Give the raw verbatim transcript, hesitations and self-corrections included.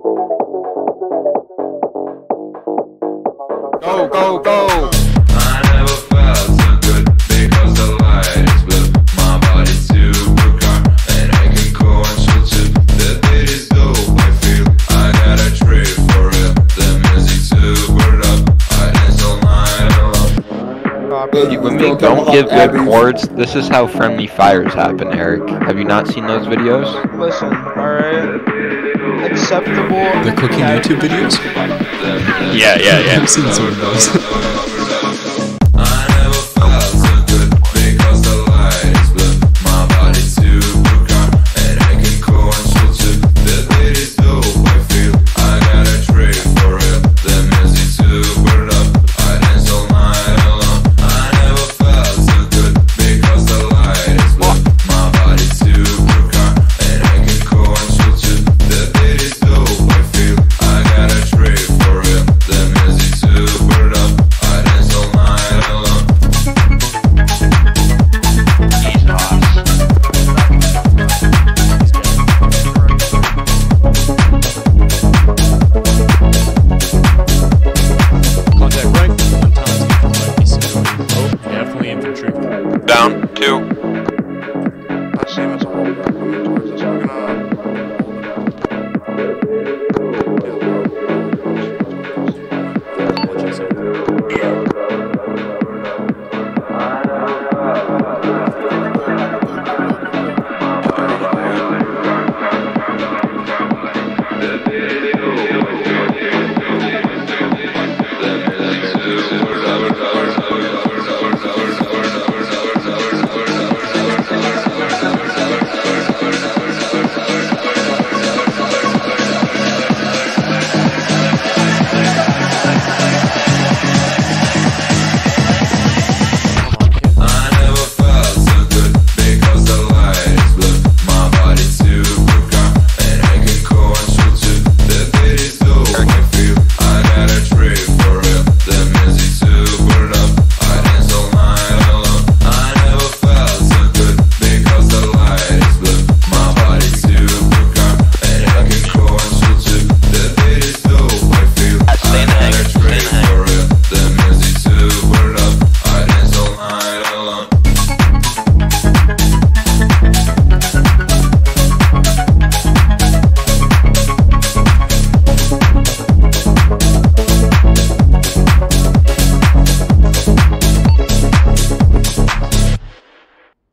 Go, go, go! I never felt so good because the light is blue. My body's super calm and I can go on chill too. The beat is dope, I feel I got a trip for real. The music's super up, I dance all night long. When we don't give good chords, this is how friendly fires happen, Eric. Have you not seen those videos? Listen, alright? Acceptable. The cooking YouTube videos? Yeah, yeah, yeah. I've seen some of those.